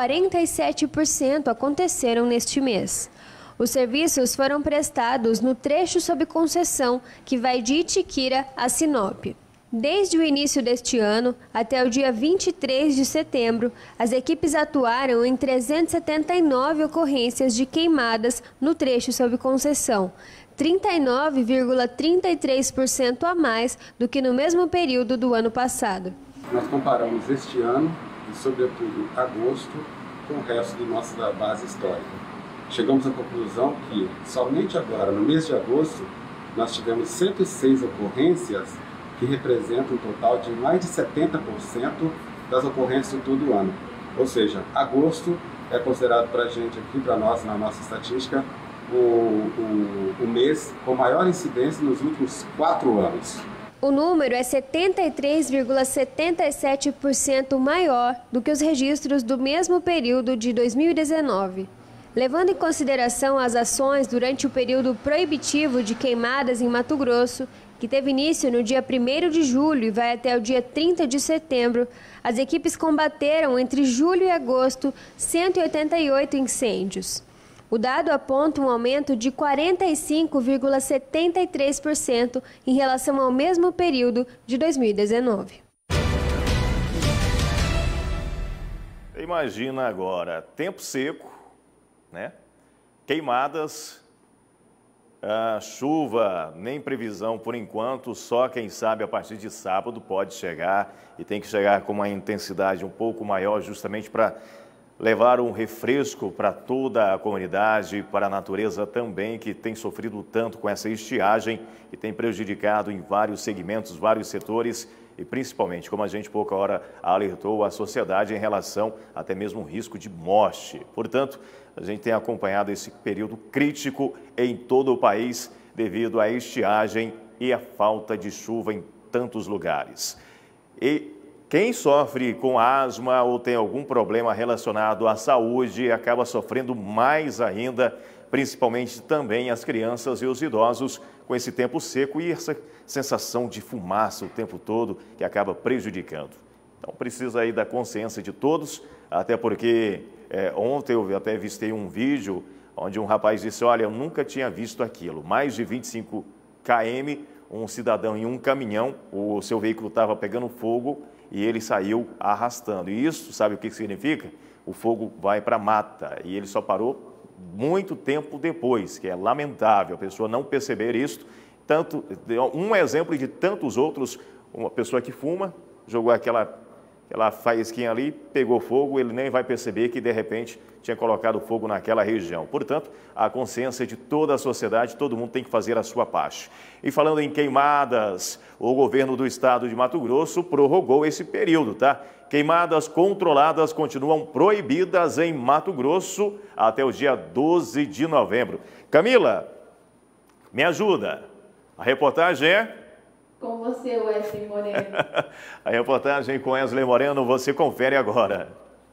47% aconteceram neste mês. Os serviços foram prestados no trecho sob concessão, que vai de Itiquira a Sinop. Desde o início deste ano até o dia 23 de setembro, as equipes atuaram em 379 ocorrências de queimadas no trecho sob concessão, 39,33% a mais do que no mesmo período do ano passado. Nós comparamos este ano, e sobretudo agosto, com o resto da nossa base histórica. Chegamos à conclusão que, somente agora, no mês de agosto, nós tivemos 106 ocorrências, que representam um total de mais de 70% das ocorrências de todo o ano. Ou seja, agosto é considerado para a gente aqui, para nós, na nossa estatística, o mês com maior incidência nos últimos 4 anos. O número é 73,77% maior do que os registros do mesmo período de 2019. Levando em consideração as ações durante o período proibitivo de queimadas em Mato Grosso, que teve início no dia 1º de julho e vai até o dia 30 de setembro, as equipes combateram entre julho e agosto 188 incêndios. O dado aponta um aumento de 45,73% em relação ao mesmo período de 2019. Imagina agora, tempo seco, né? Queimadas, chuva, nem previsão por enquanto, só quem sabe a partir de sábado pode chegar e tem que chegar com uma intensidade um pouco maior justamente para levar um refresco para toda a comunidade, para a natureza também, que tem sofrido tanto com essa estiagem e tem prejudicado em vários segmentos, vários setores e principalmente, como a gente pouca hora alertou a sociedade em relação até mesmo ao risco de morte. Portanto, a gente tem acompanhado esse período crítico em todo o país devido à estiagem e à falta de chuva em tantos lugares. E quem sofre com asma ou tem algum problema relacionado à saúde acaba sofrendo mais ainda, principalmente também as crianças e os idosos com esse tempo seco e essa sensação de fumaça o tempo todo que acaba prejudicando. Então precisa aí da consciência de todos, até porque ontem eu até avistei um vídeo onde um rapaz disse, olha, eu nunca tinha visto aquilo, mais de 25 km, um cidadão em um caminhão, o seu veículo estava pegando fogo e ele saiu arrastando. E isso, sabe o que significa? O fogo vai para a mata e ele só parou muito tempo depois, que é lamentável a pessoa não perceber isso. Tanto, um exemplo de tantos outros, uma pessoa que fuma, jogou aquela faísquinha ali, pegou fogo, ele nem vai perceber que de repente tinha colocado fogo naquela região. Portanto, a consciência de toda a sociedade, todo mundo tem que fazer a sua parte. E falando em queimadas, o governo do estado de Mato Grosso prorrogou esse período, tá? Queimadas controladas continuam proibidas em Mato Grosso até o dia 12 de novembro. Camila, me ajuda. A reportagem é... Com você, Wesley Moreno. A reportagem com Wesley Moreno, você confere agora.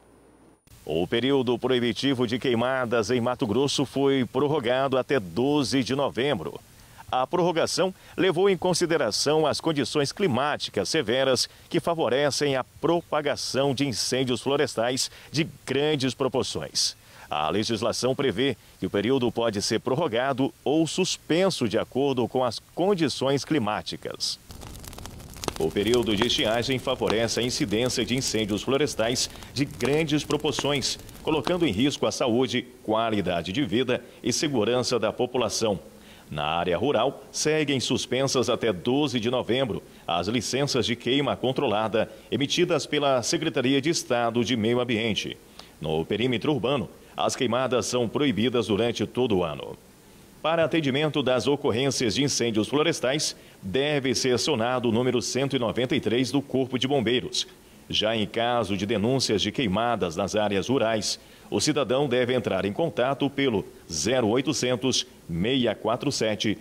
O período proibitivo de queimadas em Mato Grosso foi prorrogado até 12 de novembro. A prorrogação levou em consideração as condições climáticas severas que favorecem a propagação de incêndios florestais de grandes proporções. A legislação prevê que o período pode ser prorrogado ou suspenso de acordo com as condições climáticas. O período de estiagem favorece a incidência de incêndios florestais de grandes proporções, colocando em risco a saúde, qualidade de vida e segurança da população. Na área rural, seguem suspensas até 12 de novembro as licenças de queima controlada emitidas pela Secretaria de Estado de Meio Ambiente. No perímetro urbano, as queimadas são proibidas durante todo o ano. Para atendimento das ocorrências de incêndios florestais, deve ser acionado o número 193 do Corpo de Bombeiros. Já em caso de denúncias de queimadas nas áreas rurais, o cidadão deve entrar em contato pelo 0800 647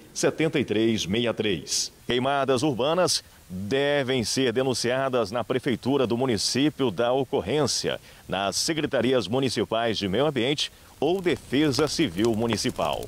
7363. Queimadas urbanas devem ser denunciadas na Prefeitura do município da ocorrência, nas Secretarias Municipais de Meio Ambiente ou Defesa Civil Municipal.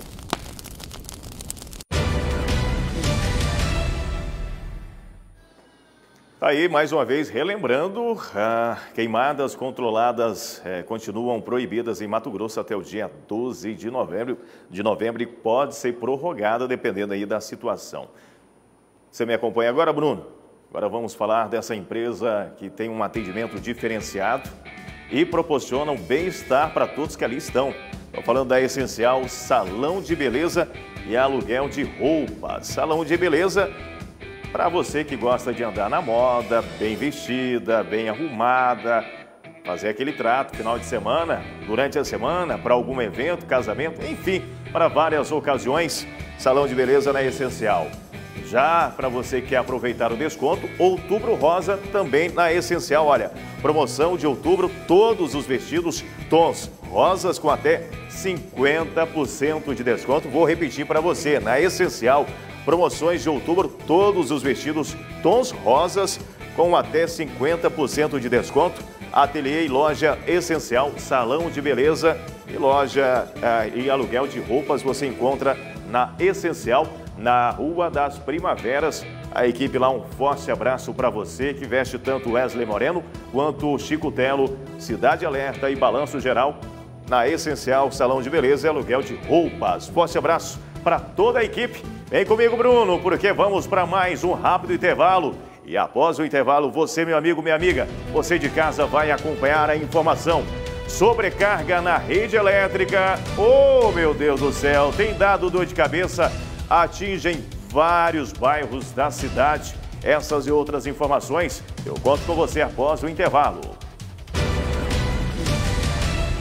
Aí, mais uma vez, relembrando, queimadas controladas continuam proibidas em Mato Grosso até o dia 12 de novembro e pode ser prorrogada dependendo aí da situação. Você me acompanha agora, Bruno? Agora vamos falar dessa empresa que tem um atendimento diferenciado e proporciona um bem-estar para todos que ali estão. Estou falando da Essencial Salão de Beleza e Aluguel de Roupas. Salão de Beleza para você que gosta de andar na moda, bem vestida, bem arrumada, fazer aquele trato final de semana, durante a semana, para algum evento, casamento, enfim, para várias ocasiões, Salão de Beleza na Essencial. Já para você que quer aproveitar o desconto, Outubro Rosa também na Essencial. Olha, promoção de outubro, todos os vestidos tons rosas com até 50% de desconto. Vou repetir para você, na Essencial, promoções de outubro, todos os vestidos tons rosas com até 50% de desconto. Ateliê e loja Essencial, Salão de Beleza e loja e aluguel de roupas você encontra na Essencial, na Rua das Primaveras. A equipe lá, um forte abraço para você que veste tanto Wesley Moreno quanto Chico Telo, Cidade Alerta e Balanço Geral. Na Essencial, Salão de Beleza e aluguel de roupas. Forte abraço para toda a equipe. Vem comigo, Bruno, porque vamos para mais um rápido intervalo. E após o intervalo, você, meu amigo, minha amiga, você de casa vai acompanhar a informação. Sobrecarga na rede elétrica. Oh, meu Deus do céu, tem dado dor de cabeça. Atingem vários bairros da cidade. Essas e outras informações eu conto com você após o intervalo.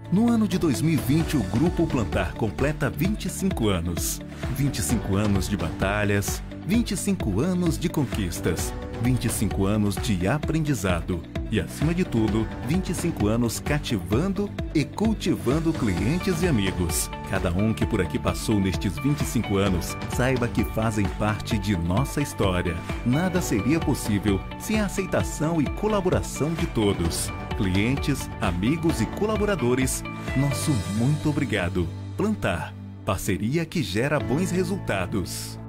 No ano de 2020, o Grupo Plantar completa 25 anos. 25 anos de batalhas, 25 anos de conquistas, 25 anos de aprendizado e, acima de tudo, 25 anos cativando e cultivando clientes e amigos. Cada um que por aqui passou nestes 25 anos, saiba que fazem parte de nossa história. Nada seria possível sem a aceitação e colaboração de todos. Clientes, amigos e colaboradores, nosso muito obrigado. Plantar, parceria que gera bons resultados.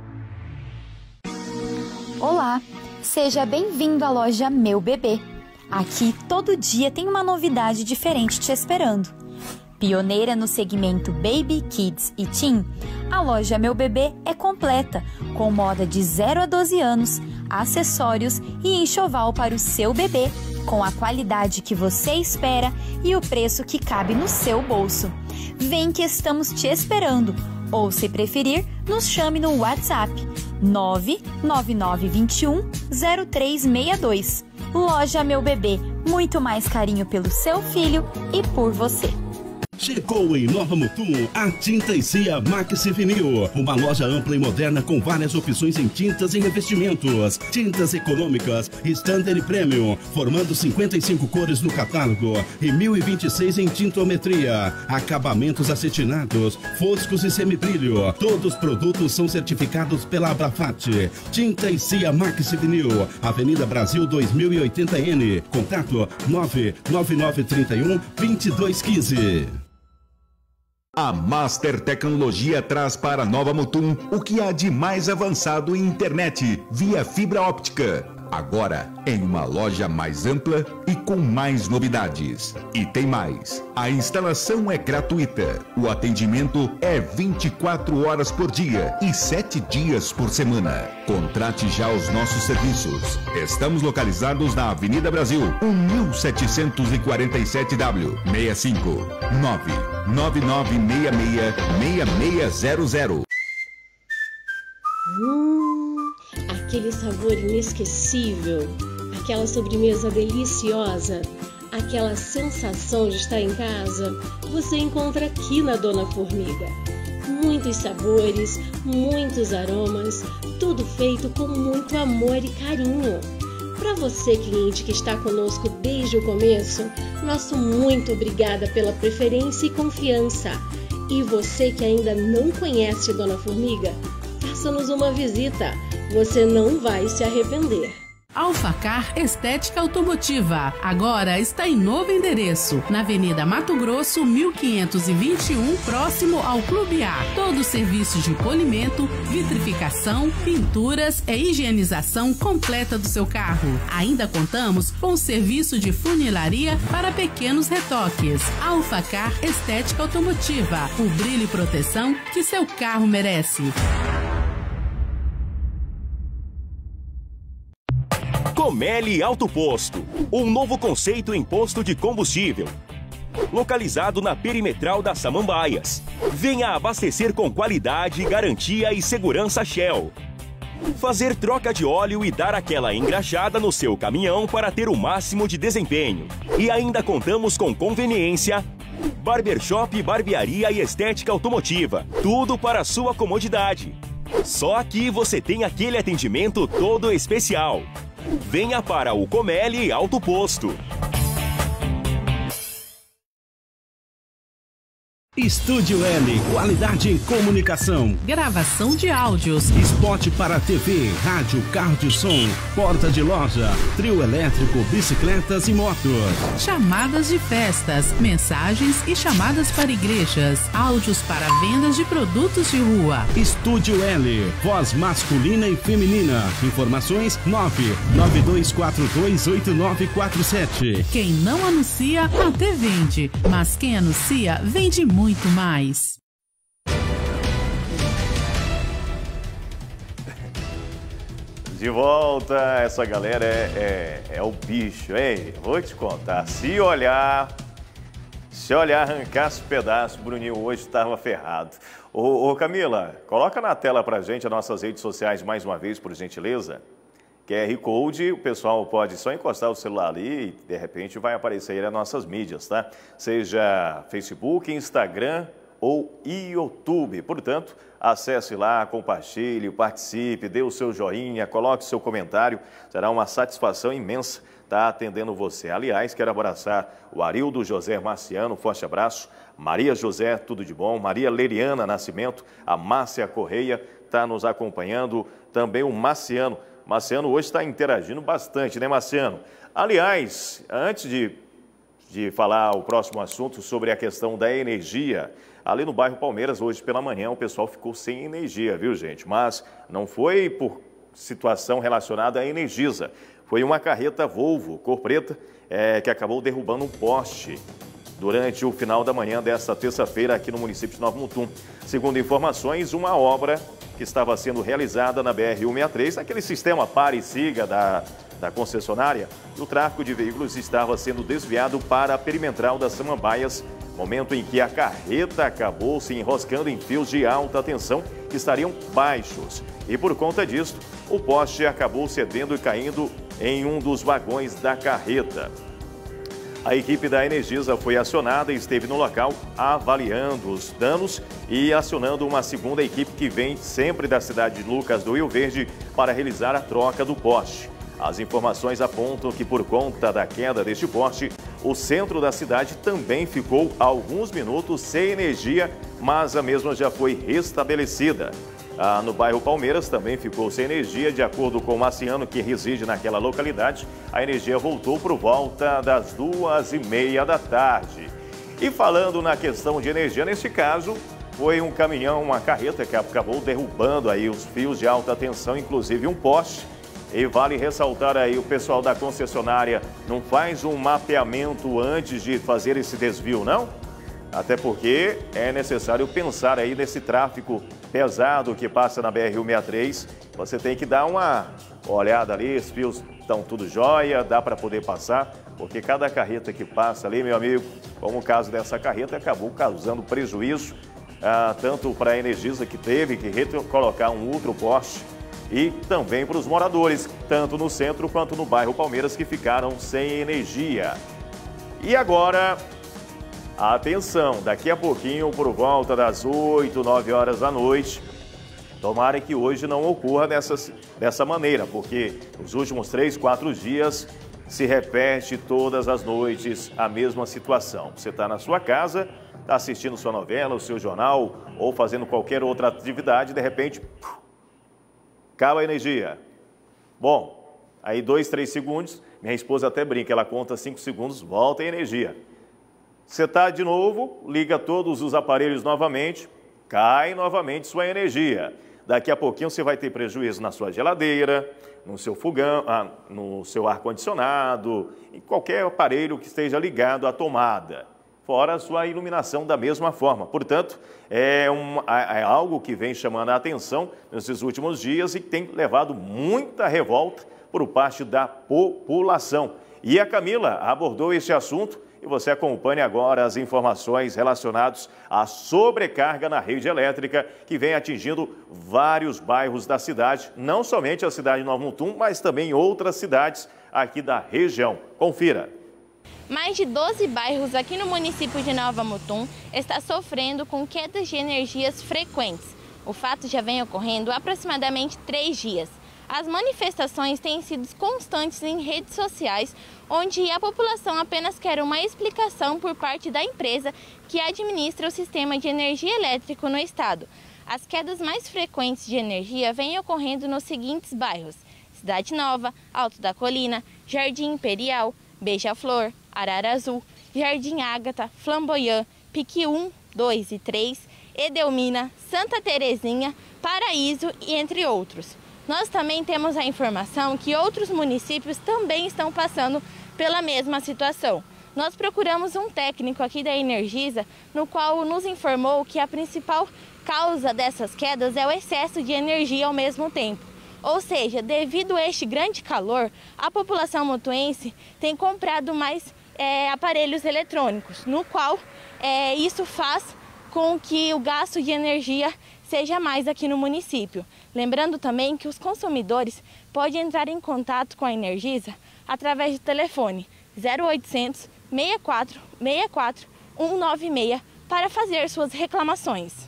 Olá, seja bem-vindo à loja Meu Bebê. Aqui todo dia tem uma novidade diferente te esperando. Pioneira no segmento Baby, Kids e Teen, a loja Meu Bebê é completa, com moda de 0 a 12 anos, acessórios e enxoval para o seu bebê, com a qualidade que você espera e o preço que cabe no seu bolso. Vem que estamos te esperando, ou se preferir, nos chame no WhatsApp 99921 0362. Loja Meu Bebê, muito mais carinho pelo seu filho e por você. Chegou em Nova Mutum a Tinta e Cia Maxi Vinil, uma loja ampla e moderna com várias opções em tintas e revestimentos, tintas econômicas, standard e premium, formando 55 cores no catálogo e 1026 em tintometria, acabamentos acetinados, foscos e semibrilho. Todos os produtos são certificados pela Abrafat. Tinta e Cia Maxi Vinil, Avenida Brasil 2080N, contato 99931 2215. A Master Tecnologia traz para Nova Mutum o que há de mais avançado em internet via fibra óptica. Agora em uma loja mais ampla e com mais novidades. E tem mais. A instalação é gratuita. O atendimento é 24 horas por dia e 7 dias por semana. Contrate já os nossos serviços. Estamos localizados na Avenida Brasil, 1747W, 65 999666600. Aquele sabor inesquecível, aquela sobremesa deliciosa, aquela sensação de estar em casa, você encontra aqui na Dona Formiga. Muitos sabores, muitos aromas, tudo feito com muito amor e carinho. Para você, cliente que está conosco desde o começo, nosso muito obrigada pela preferência e confiança. E você que ainda não conhece Dona Formiga, faça-nos uma visita. Você não vai se arrepender. Alfacar Estética Automotiva, agora está em novo endereço, na Avenida Mato Grosso, 1521, próximo ao Clube A. Todos os serviços de polimento, vitrificação, pinturas e higienização completa do seu carro. Ainda contamos com o serviço de funilaria para pequenos retoques. Alfacar Estética Automotiva, o brilho e proteção que seu carro merece. Comelli Alto Posto, um novo conceito em posto de combustível. Localizado na perimetral das Samambaias. Venha abastecer com qualidade, garantia e segurança Shell. Fazer troca de óleo e dar aquela engraxada no seu caminhão para ter o máximo de desempenho. E ainda contamos com conveniência, barbershop, barbearia e estética automotiva. Tudo para a sua comodidade. Só aqui você tem aquele atendimento todo especial. Venha para o Comelli Alto Posto. Estúdio L, qualidade em comunicação. Gravação de áudios. Spot para TV, rádio, carro de som, porta de loja, trio elétrico, bicicletas e motos. Chamadas de festas, mensagens e chamadas para igrejas. Áudios para vendas de produtos de rua. Estúdio L, voz masculina e feminina. Informações 992428947. Quem não anuncia, até vende. Mas quem anuncia, vende muito mais. De volta, essa galera é o bicho, hein? Vou te contar, se olhar, arrancasse pedaço, Bruninho hoje estava ferrado. Ô Camila, coloca na tela pra gente as nossas redes sociais mais uma vez, por gentileza. QR Code, o pessoal pode só encostar o celular ali e de repente vai aparecer aí nas nossas mídias, tá? Seja Facebook, Instagram ou YouTube. Portanto, acesse lá, compartilhe, participe, dê o seu joinha, coloque o seu comentário. Será uma satisfação imensa estar atendendo você. Aliás, quero abraçar o Arildo José Marciano, forte abraço. Maria José, tudo de bom. Maria Leriana Nascimento, a Márcia Correia está nos acompanhando. Também o Marciano. Marciano hoje está interagindo bastante, né, Marciano? Aliás, antes de falar o próximo assunto sobre a questão da energia, ali no bairro Palmeiras, hoje pela manhã, o pessoal ficou sem energia, viu, gente? Mas não foi por situação relacionada à Energisa. Foi uma carreta Volvo, cor preta, que acabou derrubando um poste durante o final da manhã desta terça-feira aqui no município de Nova Mutum. Segundo informações, uma obra que estava sendo realizada na BR-163, naquele sistema pare e siga da concessionária, o tráfego de veículos estava sendo desviado para a perimetral das Samambaias, momento em que a carreta acabou se enroscando em fios de alta tensão que estariam baixos. E por conta disso, o poste acabou cedendo e caindo em um dos vagões da carreta. A equipe da Energisa foi acionada e esteve no local avaliando os danos e acionando uma segunda equipe que vem sempre da cidade de Lucas do Rio Verde para realizar a troca do poste. As informações apontam que por conta da queda deste poste, o centro da cidade também ficou alguns minutos sem energia, mas a mesma já foi restabelecida. No bairro Palmeiras também ficou sem energia. De acordo com o Marciano, que reside naquela localidade, a energia voltou por volta das 2h30 da tarde. E falando na questão de energia, nesse caso, foi um caminhão, uma carreta que acabou derrubando aí os fios de alta tensão, inclusive um poste. E vale ressaltar aí, o pessoal da concessionária não faz um mapeamento antes de fazer esse desvio, não? Até porque é necessário pensar aí nesse tráfego pesado que passa na BR-163. Você tem que dar uma olhada ali, os fios estão tudo jóia, dá para poder passar, porque cada carreta que passa ali, meu amigo, como o caso dessa carreta, acabou causando prejuízo, tanto para a Energisa, que teve que colocar um outro poste, e também para os moradores, tanto no centro quanto no bairro Palmeiras, que ficaram sem energia. E agora, atenção, daqui a pouquinho, por volta das 8, 9 horas da noite, tomara que hoje não ocorra dessa maneira, porque nos últimos 3, 4 dias se repete todas as noites a mesma situação. Você está na sua casa, está assistindo sua novela, o seu jornal, ou fazendo qualquer outra atividade, de repente, acaba a energia. Bom, aí 2, 3 segundos, minha esposa até brinca, ela conta 5 segundos, volta a energia. Você está de novo, liga todos os aparelhos novamente, cai novamente sua energia. Daqui a pouquinho você vai ter prejuízo na sua geladeira, no seu fogão, no seu ar-condicionado, em qualquer aparelho que esteja ligado à tomada, fora a sua iluminação da mesma forma. Portanto, é algo que vem chamando a atenção nesses últimos dias e tem levado muita revolta por parte da população. E a Camila abordou este assunto e você acompanhe agora as informações relacionadas à sobrecarga na rede elétrica que vem atingindo vários bairros da cidade, não somente a cidade de Nova Mutum, mas também outras cidades aqui da região. Confira. Mais de 12 bairros aqui no município de Nova Mutum está sofrendo com quedas de energias frequentes. O fato já vem ocorrendo há aproximadamente 3 dias. As manifestações têm sido constantes em redes sociais, onde a população apenas quer uma explicação por parte da empresa que administra o sistema de energia elétrico no estado. As quedas mais frequentes de energia vêm ocorrendo nos seguintes bairros: Cidade Nova, Alto da Colina, Jardim Imperial, Beija-Flor, Arara Azul, Jardim Ágata, Flamboyant, Pique 1, 2 e 3, Edelmina, Santa Terezinha, Paraíso e entre outros. Nós também temos a informação que outros municípios também estão passando pela mesma situação. Nós procuramos um técnico aqui da Energisa, no qual nos informou que a principal causa dessas quedas é o excesso de energia ao mesmo tempo. Ou seja, devido a este grande calor, a população mutuense tem comprado mais aparelhos eletrônicos, no qual isso faz com que o gasto de energia seja mais aqui no município. Lembrando também que os consumidores podem entrar em contato com a Energisa através do telefone 0800 64 64 196 para fazer suas reclamações.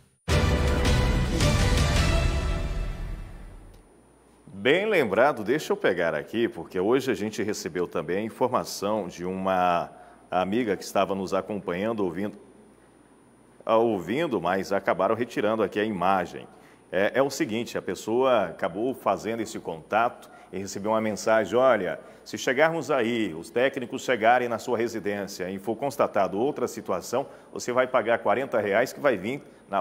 Bem lembrado, deixa eu pegar aqui, porque hoje a gente recebeu também a informação de uma amiga que estava nos acompanhando, ouvindo, mas acabaram retirando aqui a imagem. É o seguinte, a pessoa acabou fazendo esse contato e recebeu uma mensagem: olha, se chegarmos aí, os técnicos chegarem na sua residência e for constatado outra situação, você vai pagar R$40 que vai vir no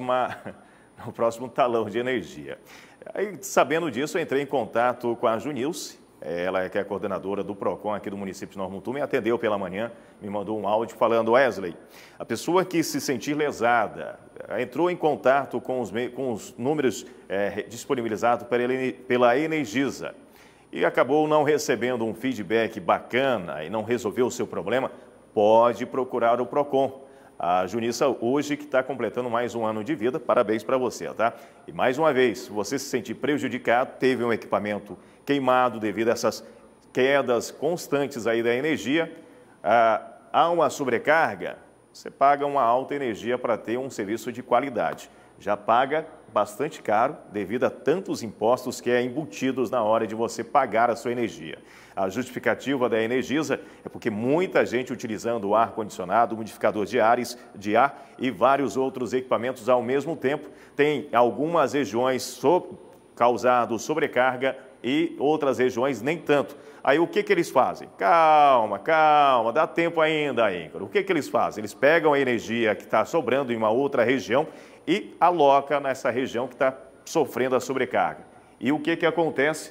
próximo talão de energia. Aí, sabendo disso, eu entrei em contato com a Junilce, ela que é a coordenadora do PROCON aqui do município de Nova Mutum, me atendeu pela manhã, me mandou um áudio falando: Wesley, a pessoa que se sentir lesada, entrou em contato com os números disponibilizados pela Energisa e acabou não recebendo um feedback bacana e não resolveu o seu problema, pode procurar o PROCON. A Junissa hoje que está completando mais um ano de vida, parabéns para você, tá? E mais uma vez, se você se sentir prejudicado, teve um equipamento queimado devido a essas quedas constantes aí da energia, há uma sobrecarga, você paga uma alta energia para ter um serviço de qualidade. Já paga bastante caro devido a tantos impostos que é embutidos na hora de você pagar a sua energia. A justificativa da Energisa é porque muita gente utilizando o ar-condicionado, modificador de ar e vários outros equipamentos ao mesmo tempo, tem algumas regiões causado sobrecarga e outras regiões nem tanto. Aí o que eles fazem? Calma, dá tempo ainda, Ícaro. O que eles fazem? Eles pegam a energia que está sobrando em uma outra região e aloca nessa região que está sofrendo a sobrecarga. E o que acontece?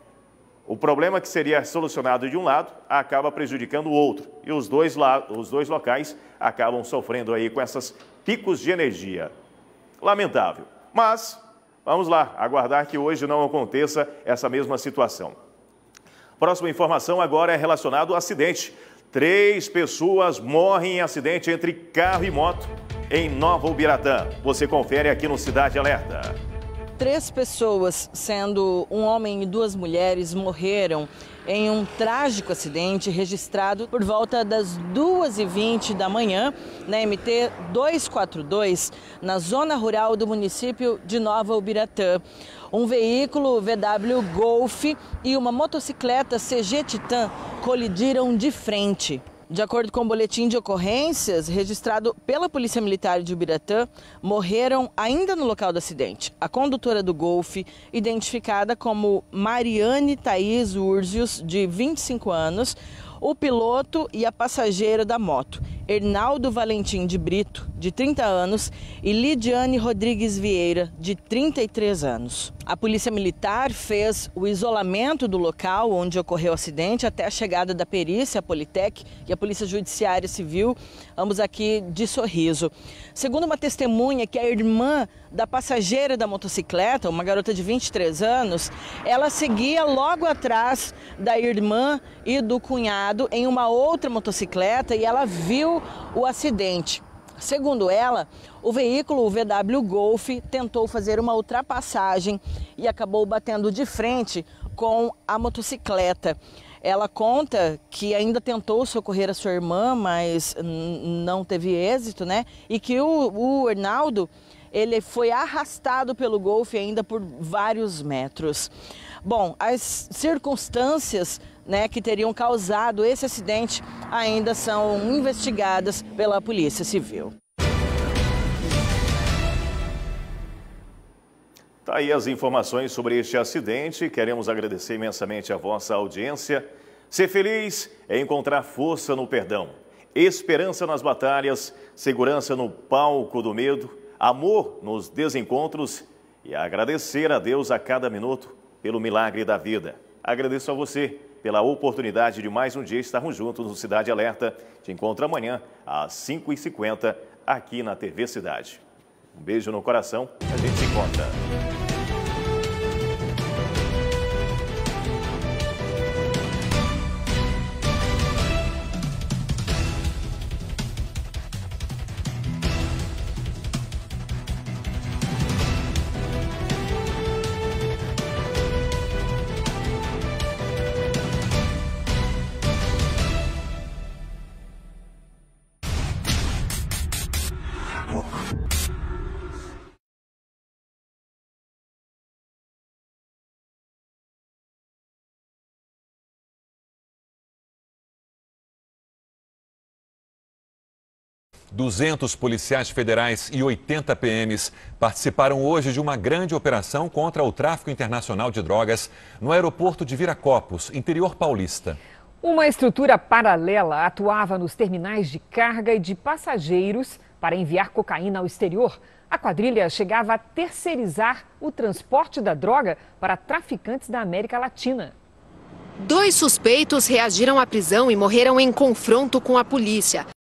O problema que seria solucionado de um lado acaba prejudicando o outro. E os dois locais acabam sofrendo aí com esses picos de energia. Lamentável. Mas vamos lá, aguardar que hoje não aconteça essa mesma situação. Próxima informação agora é relacionada ao acidente. 3 pessoas morrem em acidente entre carro e moto em Nova Ubiratã. Você confere aqui no Cidade Alerta. 3 pessoas, sendo um homem e 2 mulheres, morreram em um trágico acidente registrado por volta das 2h20 da manhã na MT 242, na zona rural do município de Nova Ubiratã. Um veículo VW Golf e uma motocicleta CG Titan colidiram de frente. De acordo com o boletim de ocorrências registrado pela Polícia Militar de Ubiratã, morreram ainda no local do acidente a condutora do Golf, identificada como Mariane Thaís Urzius, de 25 anos, o piloto e a passageira da moto, Hernaldo Valentim de Brito, de 30 anos, e Lidiane Rodrigues Vieira, de 33 anos. A Polícia Militar fez o isolamento do local onde ocorreu o acidente até a chegada da perícia, a Politec e a Polícia Judiciária Civil, ambos aqui de Sorriso. Segundo uma testemunha, que é a irmã da passageira da motocicleta, uma garota de 23 anos, ela seguia logo atrás da irmã e do cunhado em uma outra motocicleta e ela viu o acidente. Segundo ela, o veículo, o VW Golf, tentou fazer uma ultrapassagem e acabou batendo de frente com a motocicleta. Ela conta que ainda tentou socorrer a sua irmã, mas não teve êxito, né? E que o Hernaldo, ele foi arrastado pelo Golf ainda por vários metros. Bom, as circunstâncias, né, que teriam causado esse acidente ainda são investigadas pela Polícia Civil. Tá aí as informações sobre este acidente. Queremos agradecer imensamente a vossa audiência. Ser feliz é encontrar força no perdão, esperança nas batalhas, segurança no palco do medo, amor nos desencontros e agradecer a Deus a cada minuto pelo milagre da vida. Agradeço a você pela oportunidade de mais um dia estarmos juntos no Cidade Alerta. Te encontro amanhã às 5h50 aqui na TV Cidade. Um beijo no coração, a gente se encontra. 200 policiais federais e 80 PMs participaram hoje de uma grande operação contra o tráfico internacional de drogas no aeroporto de Viracopos, interior paulista. Uma estrutura paralela atuava nos terminais de carga e de passageiros para enviar cocaína ao exterior. A quadrilha chegava a terceirizar o transporte da droga para traficantes da América Latina. 2 suspeitos reagiram à prisão e morreram em confronto com a polícia.